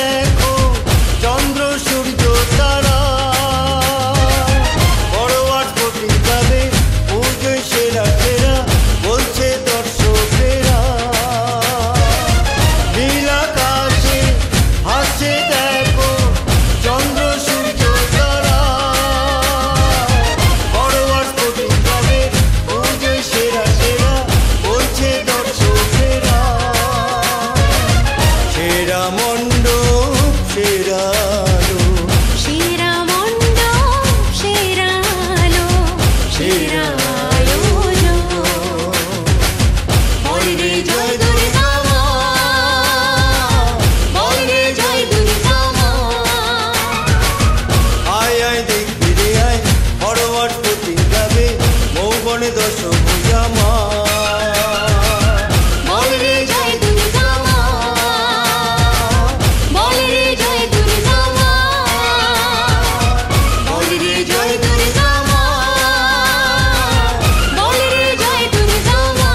দেখো চন্দ্র সূর্য তারা বড় আটপটি গাবে পুজোয় সেরা সেরা বলছে দর্শকেরা নীল আকাশে হাসছে দেখো চন্দ্র সূর্য তারা বড় আটপটি গাবে পুজোয় সেরা সেরা বলছে দর্শকেরা সেরা মণ্ডপ সেরা আলো সেরা মণ্ডপ সেরা আলো সেরা আয়োজন বল রে জয় দুর্গা মা বল রে জয় দুর্গা মা আয় আয় দেখবি রে আয় বড় আটপটি গাবে মৌবনে দশভুজা মা বল রে জয় দুর্গা মা বল রে জয় দুর্গা মা বল রে জয় দুর্গা মা বল রে জয় দুর্গা মা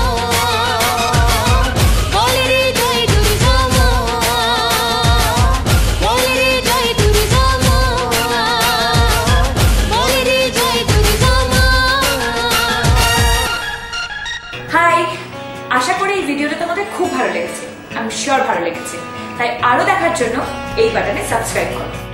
বল রে জয় দুর্গা মা বল রে জয় দুর্গা মা বল রে জয় দুর্গা মা। হাই, আশা করি এই ভিডিওটা তোমাদের খুব ভালো লেগেছে। আমি শিওর ভালো লেগেছে, তাই আরো দেখার জন্য এই বাটনে সাবস্ক্রাইব করো।